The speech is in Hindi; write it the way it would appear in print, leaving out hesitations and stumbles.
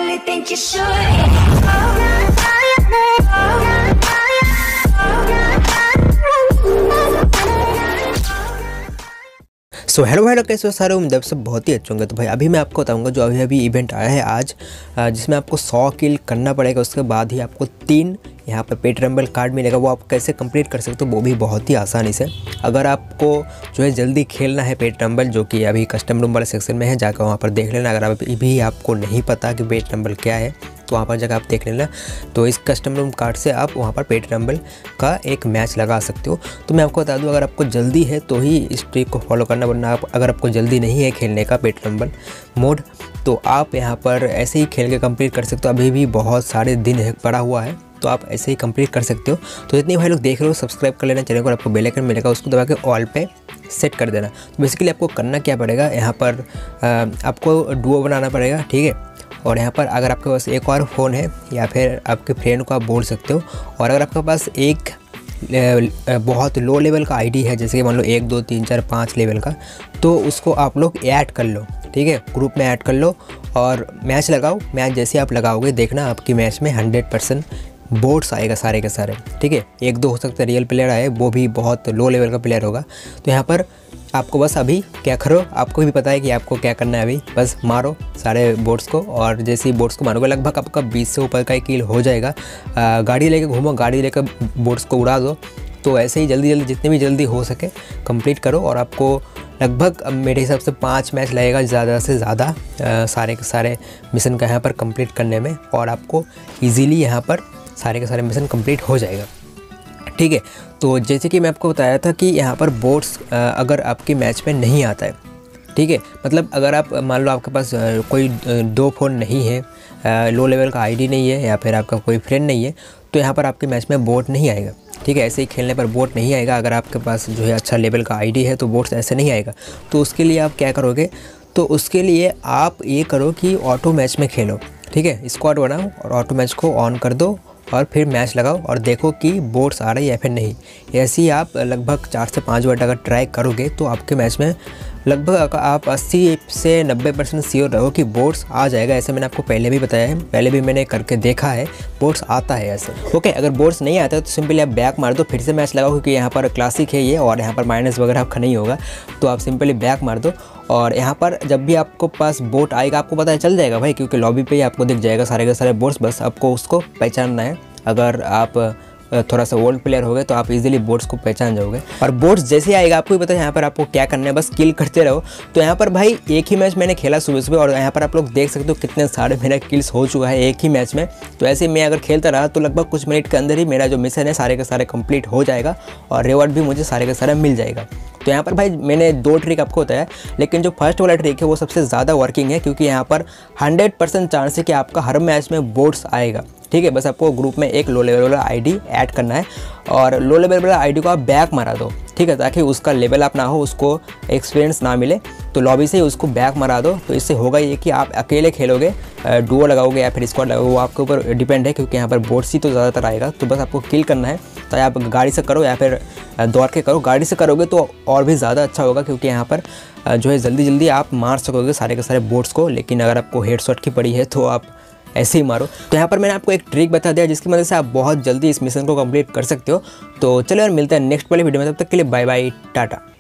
really think you should. So hello भाई लोग, कैसे हो सारे? उम्मीद है सब बहुत ही अच्छे होंगे। तो भाई अभी मैं आपको बताऊंगा जो अभी इवेंट आया है आज, जिसमें आपको 100 किल करना पड़ेगा। उसके बाद ही आपको 3 यहाँ पर पेट रंबल कार्ड मिलेगा। वो आप कैसे कंप्लीट कर सकते हो वो भी बहुत ही आसानी से। अगर आपको जो है जल्दी खेलना है पेट रंबल, जो कि अभी कस्टम रूम वाले सेक्शन में है, जाकर वहाँ पर देख लेना। अगर अभी भी आपको नहीं पता कि पेट रंबल क्या है तो वहाँ पर जाकर आप देख लेना। तो इस कस्टम रूम कार्ड से आप वहाँ पर पेट रंबल का एक मैच लगा सकते हो। तो मैं आपको बता दूँ, अगर आपको जल्दी है तो ही इस ट्रिक को फॉलो करना, वरना अगर आपको जल्दी नहीं है खेलने का पेट रंबल मोड, तो आप यहाँ पर ऐसे ही खेल के कंप्लीट कर सकते हो। अभी भी बहुत सारे दिन पड़ा हुआ है, तो आप ऐसे ही कंप्लीट कर सकते हो। तो जितने भाई लोग देख रहे हो, सब्सक्राइब कर लेना चैनल को। आपको बेल आइकन मिलेगा, उसको दबा के ऑल पे सेट कर देना। तो बेसिकली आपको करना क्या पड़ेगा, यहाँ पर आपको डुओ बनाना पड़ेगा, ठीक है। और यहाँ पर अगर आपके पास एक और फ़ोन है या फिर आपके फ्रेंड को आप बोल सकते हो। और अगर आपके पास एक बहुत लो लेवल का आईडी है, जैसे कि मान लो 1 2 3 4 5 लेवल का, तो उसको आप लोग ऐड कर लो, ठीक है। ग्रुप में ऐड कर लो और मैच लगाओ। मैच जैसे आप लगाओगे, देखना आपकी मैच में 100% बोट्स आएगा सारे के सारे, ठीक है। 1 2 हो सकता है रियल प्लेयर आए, वो भी बहुत लो लेवल का प्लेयर होगा। तो यहाँ पर आपको बस अभी क्या करो, आपको भी पता है कि आपको क्या करना है। अभी बस मारो सारे बोट्स को, और जैसे ही बोट्स को मारोगे लगभग आपका 20 से ऊपर का ही किल हो जाएगा। गाड़ी लेके घूमो, गाड़ी लेकर बोट्स को उड़ा दो। तो ऐसे ही जल्दी जितने भी जल्दी हो सके कंप्लीट करो। और आपको लगभग मेरे हिसाब से 5 मैच लगेगा ज़्यादा से ज़्यादा सारे के सारे मिशन का यहाँ पर कंप्लीट करने में, और आपको ईज़िली यहाँ पर सारे के सारे मिशन कंप्लीट हो जाएगा, ठीक है। तो जैसे कि मैं आपको बताया था कि यहाँ पर बोट्स अगर आपके मैच में नहीं आता है, ठीक है, मतलब अगर आप मान लो आपके पास कोई 2 फ़ोन नहीं है, लो लेवल का आईडी नहीं है, या फिर आपका कोई फ्रेंड नहीं है, तो यहाँ पर आपके मैच में बोट नहीं आएगा, ठीक है। ऐसे ही खेलने पर बोट नहीं आएगा। अगर आपके पास जो है अच्छा लेवल का आईडी है तो बोट्स ऐसे नहीं आएगा। तो उसके लिए आप क्या करोगे, तो उसके लिए आप ये करो कि ऑटो मैच में खेलो, ठीक है। स्क्वाड बनाओ और ऑटो मैच को ऑन कर दो और फिर मैच लगाओ और देखो कि बोट्स आ रही है या फिर नहीं। ऐसे ही आप लगभग 4 से 5 बार अगर ट्राई करोगे तो आपके मैच में लगभग आप 80 से 90% श्योर रहो कि बोट्स आ जाएगा। ऐसे मैंने आपको पहले भी बताया है, पहले भी मैंने करके देखा है, बोट्स आता है ऐसे, ओके। अगर बोट्स नहीं आता है तो सिंपली आप बैक मार दो, फिर से मैच लगाओ, क्योंकि यहाँ पर क्लासिक है ये और यहाँ पर माइनस वगैरह आपका नहीं होगा। तो आप सिंपली बैक मार दो और यहाँ पर जब भी आपको पास बोट आएगा आपको पता चल जाएगा भाई, क्योंकि लॉबी पे ही आपको दिख जाएगा सारे के सारे बोट्स। बस आपको उसको पहचानना है। अगर आप थोड़ा सा ओल्ड प्लेयर हो गए तो आप इजीली बोट्स को पहचान जाओगे। और बोट्स जैसे आएगा आपको भी पता है यहाँ पर आपको क्या करना है, बस किल करते रहो। तो यहाँ पर भाई एक ही मैच मैंने खेला सुबह और यहाँ पर आप लोग देख सकते हो कितने सारे मेरा किल्स हो चुका है एक ही मैच में। तो ऐसे मैं अगर खेलता रहा तो लगभग कुछ मिनट के अंदर ही मेरा जो मिशन है सारे के सारे कंप्लीट हो जाएगा और रिवॉर्ड भी मुझे सारे के सारे मिल जाएगा। तो यहाँ पर भाई मैंने 2 ट्रिक आपको बताया, लेकिन जो फर्स्ट वाला ट्रिक है वो सबसे ज़्यादा वर्किंग है, क्योंकि यहाँ पर 100% चांस है कि आपका हर मैच में बोट्स आएगा, ठीक है। बस आपको ग्रुप में एक लो लेवल वाला आईडी ऐड करना है और लो लेवल वाला आईडी को आप बैक मारा दो, ठीक है, ताकि उसका लेवल अप ना हो, उसको एक्सपीरियंस ना मिले। तो लॉबी से ही उसको बैक मारा दो। तो इससे होगा ये कि आप अकेले खेलोगे, डुओ लगाओगे या फिर स्क्वाड लगाओगे, वो आपके ऊपर डिपेंड है, क्योंकि यहाँ पर बोट्स ही तो ज़्यादातर आएगा। तो बस आपको किल करना है, चाहे आप गाड़ी से करो या फिर दौड़ के करो। गाड़ी से करोगे तो और भी ज़्यादा अच्छा होगा, क्योंकि यहाँ पर जो है जल्दी आप मार सकोगे सारे के सारे बोट्स को। लेकिन अगर आपको हेडशॉट की पड़ी है तो आप ऐसे ही मारो। तो यहाँ पर मैंने आपको एक ट्रिक बता दिया जिसकी मदद से आप बहुत जल्दी इस मिशन को कंप्लीट कर सकते हो। तो चलो यार, मिलता है नेक्स्ट वाले वीडियो में, तब तक के लिए बाय बाय, टाटा।